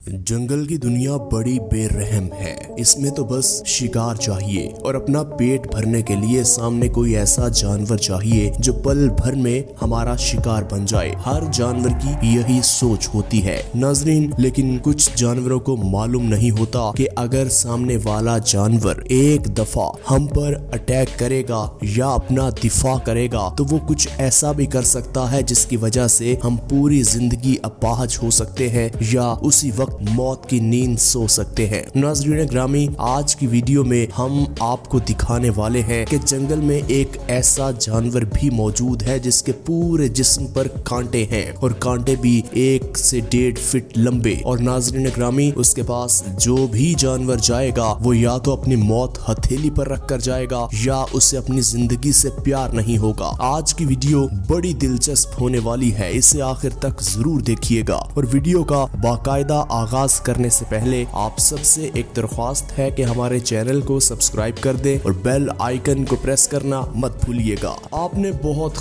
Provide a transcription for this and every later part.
जंगल की दुनिया बड़ी बेरहम है। इसमें तो बस शिकार चाहिए और अपना पेट भरने के लिए सामने कोई ऐसा जानवर चाहिए जो पल भर में हमारा शिकार बन जाए। हर जानवर की यही सोच होती है नाजरीन, लेकिन कुछ जानवरों को मालूम नहीं होता कि अगर सामने वाला जानवर एक दफा हम पर अटैक करेगा या अपना दिफा करेगा तो वो कुछ ऐसा भी कर सकता है जिसकी वजह से हम पूरी जिंदगी अपाहज हो सकते हैं या उसी वक्त मौत की नींद सो सकते हैं। नाज़रीन ग्रामी, आज की वीडियो में हम आपको दिखाने वाले हैं कि जंगल में एक ऐसा जानवर भी मौजूद है जिसके पूरे जिस्म पर कांटे हैं और कांटे भी 1 से 1.5 फीट लंबे। और नाज़रीन ग्रामी, उसके पास जो भी जानवर जाएगा वो या तो अपनी मौत हथेली पर रख कर जाएगा या उसे अपनी जिंदगी से प्यार नहीं होगा। आज की वीडियो बड़ी दिलचस्प होने वाली है, इसे आखिर तक जरूर देखिएगा। और वीडियो का बाकायदा आगाज करने से पहले आप सबसे एक दरख्वास्त है कि हमारे चैनल को सब्सक्राइब कर दें और बेल आइकन को प्रेस करना मत भूलिएगा। आपने बहुत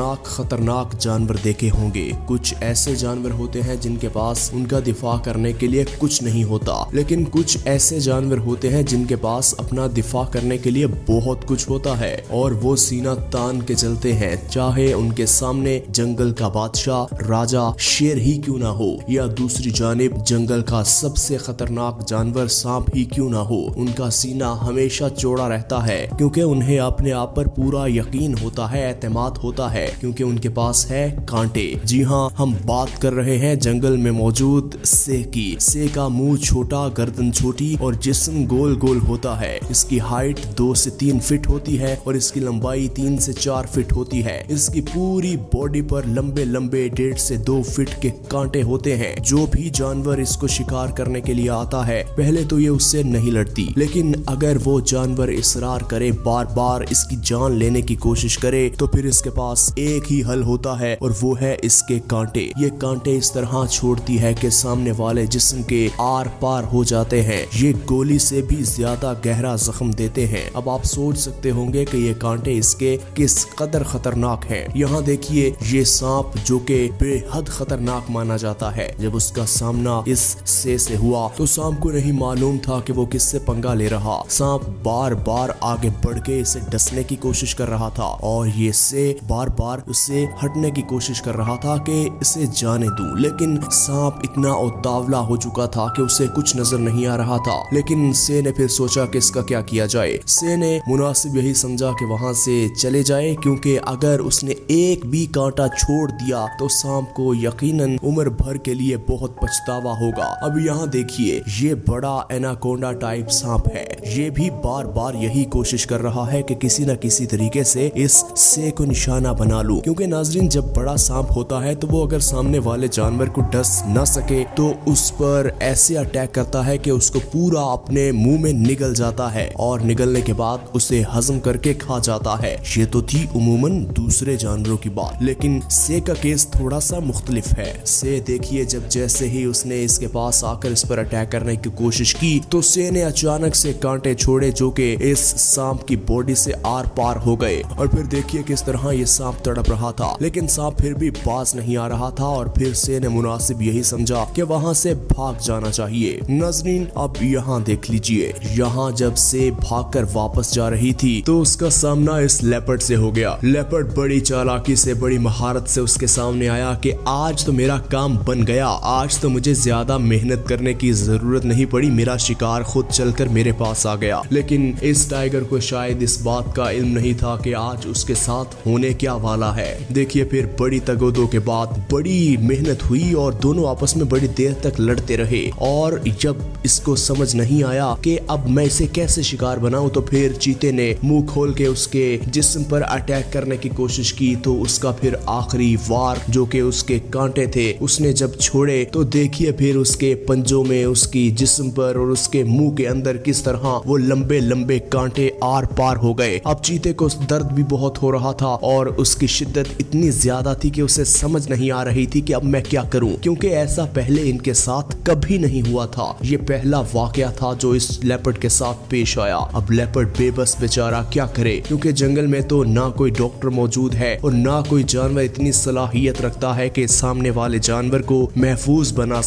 खतरनाक जानवर देखे होंगे। कुछ ऐसे जानवर होते हैं जिनके पास उनका दिफा करने के लिए कुछ नहीं होता, लेकिन कुछ ऐसे जानवर होते हैं जिनके पास अपना दिफा करने के लिए बहुत कुछ होता है और वो सीना तान के चलते हैं, चाहे उनके सामने जंगल का बादशाह राजा शेर ही क्यों ना हो या दूसरी जानिब जंगल का सबसे खतरनाक जानवर सांप ही क्यों ना हो। उनका सीना हमेशा चौड़ा रहता है क्योंकि उन्हें अपने आप पर पूरा यकीन होता है, एतमाद होता है, क्योंकि उनके पास है कांटे। जी हाँ, हम बात कर रहे हैं जंगल में मौजूद सेह की। सेह का मुंह छोटा, गर्दन छोटी और जिस्म गोल गोल होता है। इसकी हाइट 2 से 3 फीट होती है और इसकी लंबाई 3 से 4 फीट होती है। इसकी पूरी बॉडी पर लंबे लंबे 1.5 से 2 फीट के कांटे होते हैं। जो भी जानवर इसको शिकार करने के लिए आता है पहले तो ये उससे नहीं लड़ती, लेकिन अगर वो जानवर इसरार करे, बार बार इसकी जान लेने की कोशिश करे, तो फिर इसके पास एक ही हल होता है और वो है इसके कांटे। ये कांटे इस तरह छोड़ती है कि सामने वाले जिस्म के आर पार हो जाते हैं। ये गोली से भी ज्यादा गहरा जख्म देते हैं। अब आप सोच सकते होंगे कि ये कांटे इसके किस कदर खतरनाक हैं। यहाँ देखिए, ये सांप जो कि बेहद खतरनाक माना जाता है, जब उसका सामना इस से हुआ तो सांप को नहीं मालूम था कि वो किससे पंगा ले रहा। सांप बार बार आगे बढ़ के इसे डसने की कोशिश कर रहा था और ये से बार बार उससे हटने की कोशिश कर रहा था कि इसे जाने दूं, लेकिन सांप इतना उतावला हो चुका था कि उसे कुछ नजर नहीं आ रहा था। लेकिन से ने फिर सोचा कि इसका क्या किया जाए। से ने मुनासिब यही समझा कि वहां से चले जाए, क्योंकि अगर उसने एक भी कांटा छोड़ दिया तो सांप को यकीनन उम्र भर के लिए बहुत पछतावा होगा। अब यहाँ देखिए, ये बड़ा एनाकोंडा टाइप सांप है। ये भी बार बार यही कोशिश कर रहा है कि किसी न किसी तरीके से इस से को निशाना बना लूं, क्योंकि नाजरीन जब बड़ा सांप होता है तो वो अगर सामने वाले जानवर को डस न सके तो उस पर ऐसे अटैक करता है कि उसको पूरा अपने मुंह में निगल जाता है और निगलने के बाद उसे हजम करके खा जाता है। ये तो थी उमूमन दूसरे जानवरों की बात, लेकिन से का केस थोड़ा सा मुख्तलिफ है। से देखिए, जब जैसे ही उसने इसके पास आकर इस पर अटैक करने की कोशिश की तो से ने अचानक से कांटे छोड़े जो कि इस सांप की बॉडी से आर पार हो गए। और फिर देखिए किस तरह ये सांप तड़प रहा था, लेकिन सांप फिर भी पास नहीं आ रहा था और फिर से ने मुनासिब यही समझा कि वहां से भाग जाना चाहिए। नाज़रीन, अब यहाँ देख लीजिए, यहाँ जब से भागकर वापस जा रही थी तो उसका सामना इस लेपर्ड से हो गया। लेपर्ड बड़ी चालाकी से, बड़ी महारत से उसके सामने आया कि आज तो मेरा काम बन गया, आज तो मुझे ज्यादा मेहनत करने की जरूरत नहीं पड़ी, मेरा शिकार खुद चलकर मेरे पास आ गया। लेकिन इस टाइगर को शायद इस बात का इल्म नहीं था कि आज उसके साथ होने क्या वाला है। देखिए, फिर बड़ी तगोदो के बाद बड़ी मेहनत हुई और दोनों आपस में बड़ी देर तक लड़ते रहे। और जब इसको समझ नहीं आया कि अब मैं इसे कैसे शिकार बनाऊं, तो फिर चीते ने मुंह खोल के उसके जिस्म पर अटैक करने की कोशिश की। तो उसका फिर आखिरी वार जो कि उसके कांटे थे उसने जब छोड़े तो देखिए फिर उसके पंजों में, उसकी जिस्म पर और उसके मुंह के अंदर किस तरह वो लंबे लंबे कांटे आर पार हो गए। अब चीते को दर्द भी बहुत हो रहा था और उसकी शिद्दत इतनी ज्यादा थी कि उसे समझ नहीं आ रही थी कि अब मैं क्या करूं, क्योंकि ऐसा पहले इनके साथ कभी नहीं हुआ था। ये पहला वाकया था जो इस लेपर्ड के साथ पेश आया। अब लेपर्ड बेबस बेचारा क्या करे, क्योंकि जंगल में तो ना कोई डॉक्टर मौजूद है और ना कोई जानवर इतनी सलाहियत रखता है कि सामने वाले जानवर को महफूज बना सके।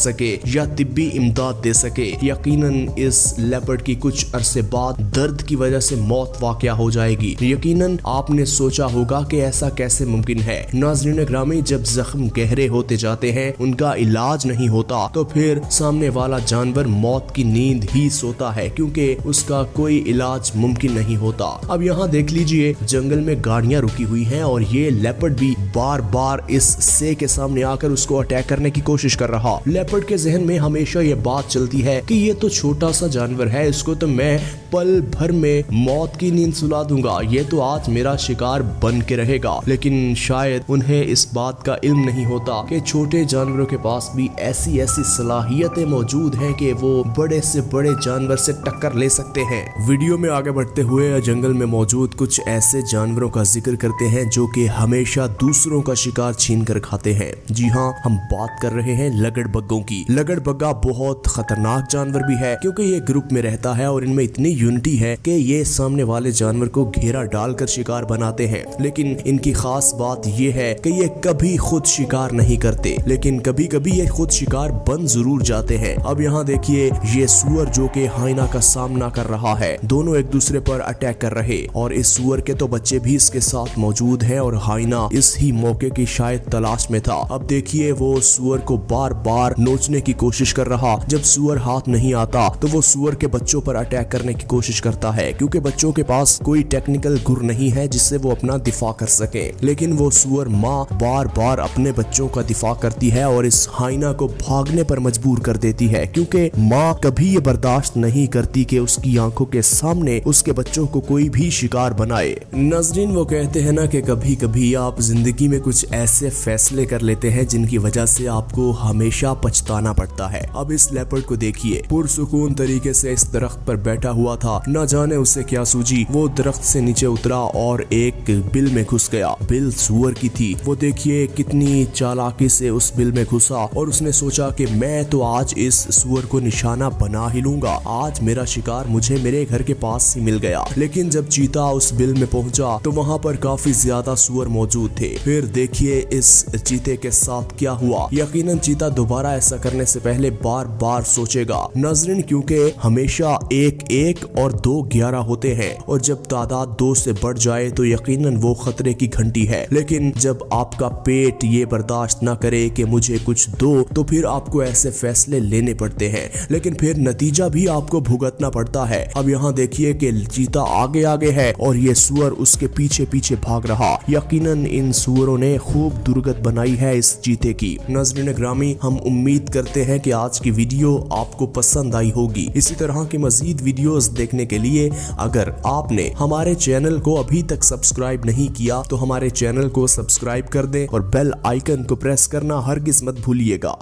या तिब्बी इमदाद दे सके। यकीनन इस लेपर्ड की कुछ अरसे बाद दर्द की वजह से मौत वाक़या हो जाएगी। यकीनन आपने सोचा होगा कि ऐसा कैसे मुमकिन है। नाज़रीन ग्रामी, जब जख्म गहरे होते जाते हैं, उनका इलाज नहीं होता, तो फिर सामने वाला जानवर मौत की नींद ही सोता है, क्योंकि उसका कोई इलाज मुमकिन नहीं होता। अब यहाँ देख लीजिए, जंगल में गाड़ियां रुकी हुई हैं और ये लेपर्ड भी बार बार इस से के सामने आकर उसको अटैक करने की कोशिश कर रहा। लेपर्ड के जहन में हमेशा ये बात चलती है कि ये तो छोटा सा जानवर है, इसको तो मैं पल भर में मौत की नींद सुला दूंगा, ये तो आज मेरा शिकार बन के रहेगा। लेकिन शायद उन्हें इस बात का इल्म नहीं होता कि छोटे जानवरों के पास भी ऐसी ऐसी सलाहियतें मौजूद हैं कि वो बड़े से बड़े जानवर से टक्कर ले सकते हैं। वीडियो में आगे बढ़ते हुए जंगल में मौजूद कुछ ऐसे जानवरों का जिक्र करते हैं जो कि हमेशा दूसरों का शिकार छीन कर खाते हैं। जी हाँ, हम बात कर रहे हैं लगड़बग्गों की। लगड़बग्गा बहुत खतरनाक जानवर भी है, क्योंकि ये ग्रुप में रहता है और इनमें इतनी यूनिटी है कि ये सामने वाले जानवर को घेरा डालकर शिकार बनाते हैं। लेकिन इनकी खास बात ये है कि ये कभी खुद शिकार नहीं करते, लेकिन कभी कभी ये खुद शिकार बन जरूर जाते हैं। अब यहाँ देखिए, ये सुअर जो कि हाइना का सामना कर रहा है, दोनों एक दूसरे पर अटैक कर रहे और इस सुअर के तो बच्चे भी इसके साथ मौजूद हैं और हाइना इस ही मौके की शायद तलाश में था। अब देखिए, वो सुअर को बार बार नोचने की कोशिश कर रहा। जब सुअर हाथ नहीं आता तो वो सुअर के बच्चों पर अटैक करने की कोशिश करता है, क्योंकि बच्चों के पास कोई टेक्निकल गुर नहीं है जिससे वो अपना दिफा कर सके। लेकिन वो सुअर माँ बार बार अपने बच्चों का दिफा करती है और इस हाइना को भागने पर मजबूर कर देती है, क्योंकि माँ कभी ये बर्दाश्त नहीं करती कि उसकी आंखों के सामने उसके बच्चों को कोई भी शिकार बनाए। नाज़रीन, वो कहते हैं ना कि कभी कभी आप जिंदगी में कुछ ऐसे फैसले कर लेते हैं जिनकी वजह से आपको हमेशा पछताना पड़ता है। अब इस लेपर्ड को देखिए, पुरसुकून तरीके से इस दरख्त पर बैठा हुआ था। न जाने उसे क्या सूझी, वो दरख्त से नीचे उतरा और एक बिल में घुस गया। बिल सुअर की थी। वो देखिए कितनी चालाकी से उस बिल में घुसा और उसने सोचा कि मैं तो आज इस सुअर को निशाना बना ही लूंगा, आज मेरा शिकार मुझे मेरे घर के पास ही मिल गया। लेकिन जब चीता उस बिल में पहुंचा तो वहां पर काफी ज्यादा सुअर मौजूद थे। फिर देखिए इस चीते के साथ क्या हुआ। यकीनन चीता दोबारा ऐसा करने से पहले बार बार सोचेगा। नाज़रीन, क्योंकि हमेशा 1 1 और 2 11 होते हैं और जब तादाद 2 से बढ़ जाए तो यकीनन वो खतरे की घंटी है। लेकिन जब आपका पेट ये बर्दाश्त ना करे कि मुझे कुछ दो, तो फिर आपको ऐसे फैसले लेने पड़ते हैं, लेकिन फिर नतीजा भी आपको भुगतना पड़ता है। अब यहाँ देखिए कि चीता आगे आगे है और ये सुअर उसके पीछे पीछे भाग रहा। यकीनन इन सुअरों ने खूब दुर्गत बनाई है इस चीते की। नाज़रीन ग्रामी, हम उम्मीद करते हैं कि आज की वीडियो आपको पसंद आई होगी। इसी तरह की मजीद वीडियोस देखने के लिए अगर आपने हमारे चैनल को अभी तक सब्सक्राइब नहीं किया तो हमारे चैनल को सब्सक्राइब कर दें और बेल आइकन को प्रेस करना हरगिज मत भूलिएगा।